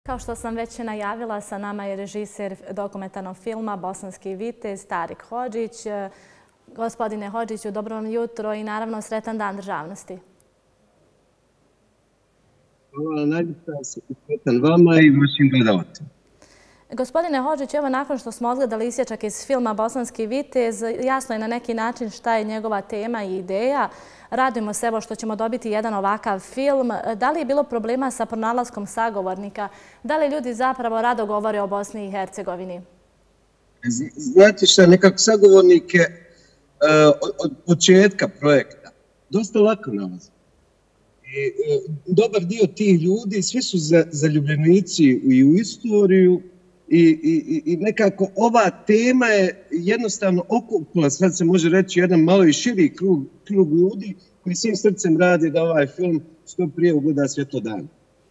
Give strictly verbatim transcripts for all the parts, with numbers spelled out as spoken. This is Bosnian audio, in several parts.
Kao što sam već najavila, sa nama je režiser dokumentarnog filma Bosanski vitez Tarik Hodžić. Gospodine Hodžiću, dobro vam jutro i naravno sretan dan državnosti. Hvala, najljepša se sretan vama i vašim gledalcima. Gospodine Hodžić, evo nakon što smo odgledali isječak iz filma Bosanski vitez, jasno je na neki način šta je njegova tema i ideja. Radujemo se evo što ćemo dobiti jedan ovakav film. Da li je bilo problema sa pronalaskom sagovornika? Da li ljudi zapravo rado govore o Bosni i Hercegovini? Znate šta, nekako sagovornike od početka projekta dosta lako nalazi. I dobar dio tih ljudi, svi su zaljubljenici i u istoriju i nekako ova tema je jednostavno okupila, sad se može reći, jedan malo i širi krug ljudi koji svim srcem radi da ovaj film što prije ugleda svjetlo dana.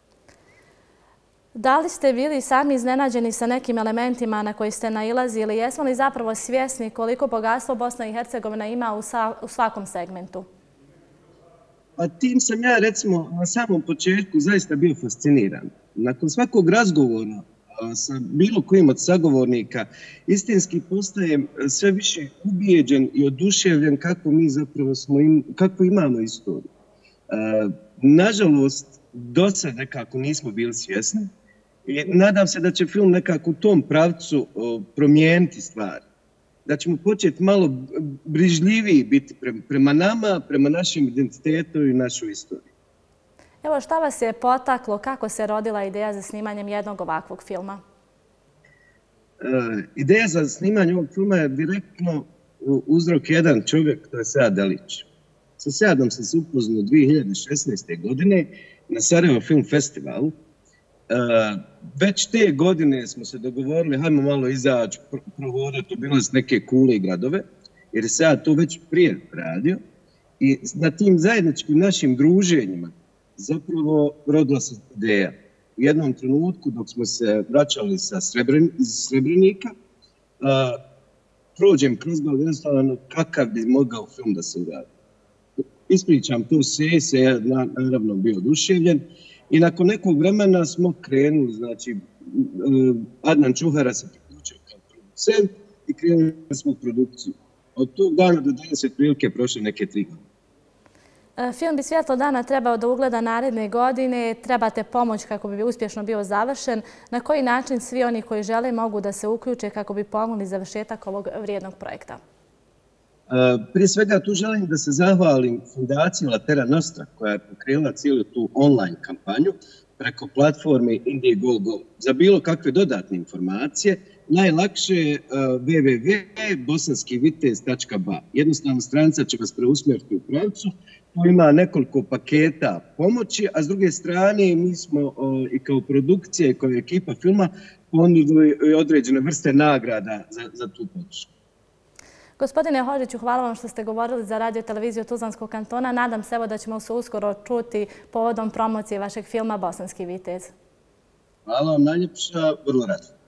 Da li ste bili sami iznenađeni sa nekim elementima na koji ste nailazili? Jesmo li zapravo svjesni koliko bogatstvo Bosna i Hercegovina ima u svakom segmentu? A tim sam ja, recimo, na samom početku zaista bio fasciniran. Nakon svakog razgovora sa bilo kojim od sagovornika, istinski postajem sve više ubijeđen i oduševljen kako mi zapravo smo, kako imamo istoriju. Nažalost, do sad nekako nismo bili svjesni i nadam se da će film nekako u tom pravcu promijeniti stvari. Da ćemo početi malo brižljiviji biti prema nama, prema našem identitetu i našoj istoriji. Evo, šta vas je potaklo, kako se rodila ideja za snimanjem jednog ovakvog filma? Ideja za snimanje ovog filma je direktno uzrok jedan čovjek, to je Sead Delić. Sa Seadom sam se upoznao dvije hiljade šesnaeste. godine na Sarajevo Film Festivalu. Već te godine smo se dogovorili, hajmo malo izaći, provoditi, obilaziti neke kule i gradove, jer je Sead to već prije radio. I na tim zajedničkim našim druženjima zapravo rodila se ideja. U jednom trenutku, dok smo se vraćali sa Srebrenika, prođem kroz glavu jednostavno kakav bi mogao film da se uradi. Ispričam to sve, se je naravno bio oduševljen i nakon nekog vremena smo krenuli, znači Adnan Čuhara se priključio kao producent i krenuli smo u produkciju. Od tog dana do danas je prilike prošle neke tri godine. Film bi svjetlo dana trebao da ugleda naredne godine. Trebate pomoć kako bi uspješno bio završen. Na koji način svi oni koji žele mogu da se uključe kako bi pomogli završetak ovog vrijednog projekta? Prije svega tu želim da se zahvalim Fundaciji Latera Nostra koja je pokrenula cijelu tu online kampanju preko platforme Indiegogo. Za bilo kakve dodatne informacije najlakše je w w w tačka bosanski vitez tačka b a. Jednostavno stranica će vas preusmjeriti u pravcu. Tu ima nekoliko paketa pomoći, a s druge strane mi smo i kao produkcija i kao ekipa filma ponudili određene vrste nagrada za tu podršku. Gospodine Hodžiću, hvala vam što ste govorili za radio televiziju Tuzlanskog kantona. Nadam se evo da ćemo se uskoro čuti povodom promocije vašeg filma Bosanski vitez. Hvala vam najljepša, vrlo rado.